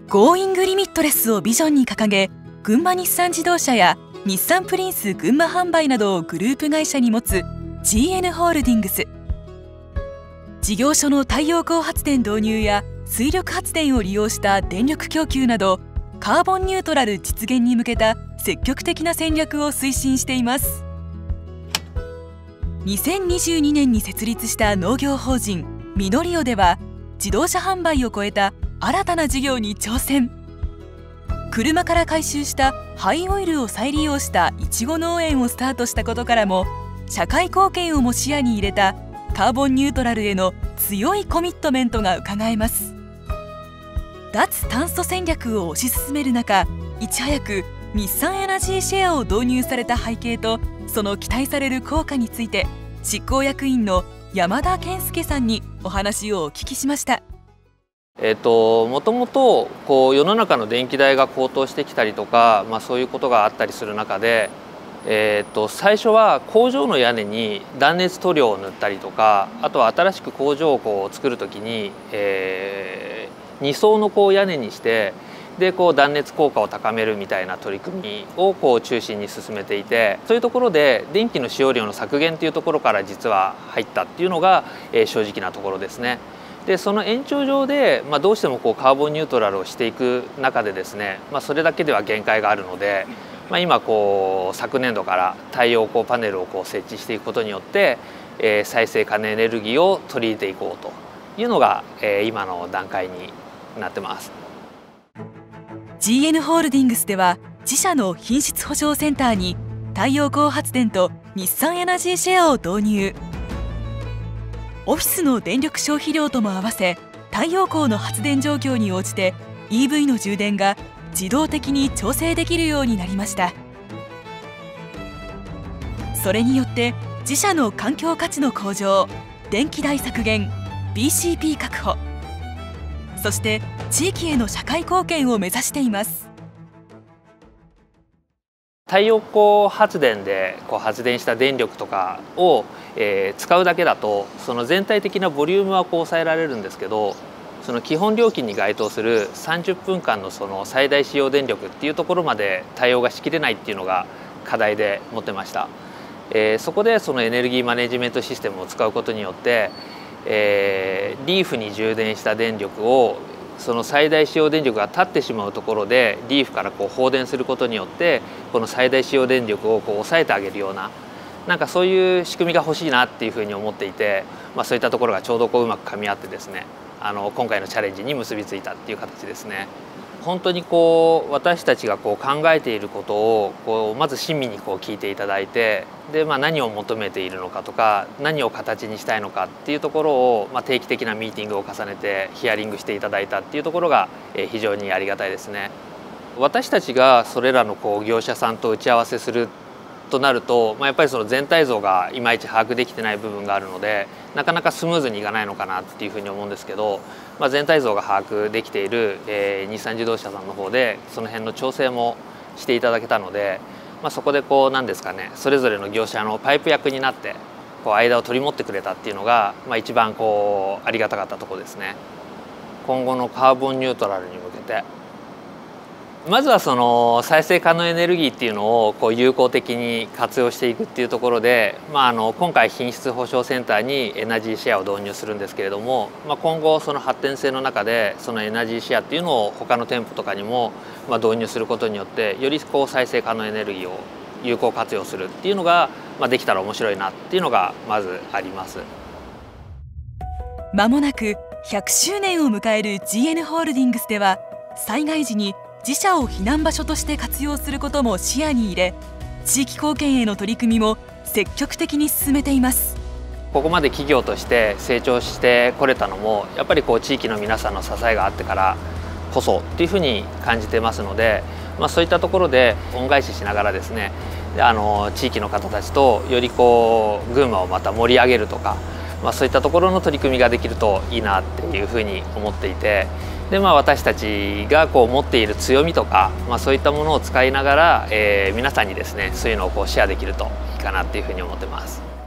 Going Limitless をビジョンに掲げ、群馬日産自動車や日産プリンス群馬販売などをグループ会社に持つ GN ホールディングス。事業所の太陽光発電導入や水力発電を利用した電力供給など、カーボンニュートラル実現に向けた積極的な戦略を推進しています。2022年に設立した農業法人ミノリオでは、自動車販売を超えた新たな事業に挑戦。車から回収した廃オイルを再利用したいちご農園をスタートしたことからも、社会貢献をも視野に入れたカーボンニュートラルへの強いコミットメントがうかがえます。脱炭素戦略を推し進める中、いち早く日産エナジーシェアを導入された背景と、その期待される効果について、執行役員の山田健介さんにお話をお聞きしました。 もともと世の中の電気代が高騰してきたりとか、そういうことがあったりする中で、最初は工場の屋根に断熱塗料を塗ったりとか、あとは新しく工場を作る時に、2層の屋根にしてで断熱効果を高めるみたいな取り組みを中心に進めていて、そういうところで電気の使用量の削減というところから実は入ったっていうのが正直なところですね。でその延長上で、どうしてもカーボンニュートラルをしていく中でですね、それだけでは限界があるので、今昨年度から太陽光パネルを設置していくことによって、再生可能エネルギーを取り入れていこうというのが今の段階になってます。 GN ホールディングスでは、自社の品質保証センターに太陽光発電と日産エナジーシェアを導入。オフィスの電力消費量とも合わせ、太陽光の発電状況に応じて EV の充電が自動的に調整できるようになりました。それによって自社の環境価値の向上、電気代削減、 BCP 確保、そして地域への社会貢献を目指しています。 太陽光発電で発電した電力とかを、使うだけだと、その全体的なボリュームは抑えられるんですけど、その基本料金に該当する30分間のその最大使用電力っていうところまで対応がしきれないっていうのが課題で持ってました。そこでそのエネルギーマネジメントシステムを使うことによって、リーフに充電した電力をその最大使用電力が立ってしまうところでリーフから放電することによって、この最大使用電力を抑えてあげるような、そういう仕組みが欲しいなっていうふうに思っていて、そういったところがちょうどうまく噛み合ってですね、今回のチャレンジに結びついたっていう形ですね。本当に私たちが考えていることをまず親身に聞いていただいて、で、何を求めているのかとか、何を形にしたいのかっていうところを、定期的なミーティングを重ねてヒアリングしていただいたっていうところが非常にありがたいですね。私たちがそれらの業者さんと打ち合わせするとなると、やっぱりその全体像がいまいち把握できてない部分があるので、なかなかスムーズにいかないのかなっていうふうに思うんですけど、全体像が把握できている、日産自動車さんの方でその辺の調整もしていただけたので、そこで何ですかね、それぞれの業者のパイプ役になって間を取り持ってくれたっていうのが、一番ありがたかったところですね。今後のカーボンニュートラルに向けて、まずはその再生可能エネルギーっていうのを有効的に活用していくっていうところで、今回品質保証センターにエナジーシェアを導入するんですけれども、今後その発展性の中でそのエナジーシェアっていうのを他の店舗とかにも導入することによって、より再生可能エネルギーを有効活用するっていうのができたら面白いなっていうのがまずあります。 まもなく100周年を迎える GN ホールディングスでは、災害時に自社を避難場所として活用することも視野に入れ、地域貢献への取り組みも積極的に進めています。 ここまで企業として成長してこれたのも、やっぱり地域の皆さんの支えがあってからこそっていうふうに感じてますので、そういったところで恩返ししながらですね、地域の方たちとより群馬をまた盛り上げるとか、そういったところの取り組みができるといいなっていうふうに思っていて、で私たちが持っている強みとか、そういったものを使いながら、皆さんにですね、そういうのをシェアできるといいかなっていうふうに思ってます。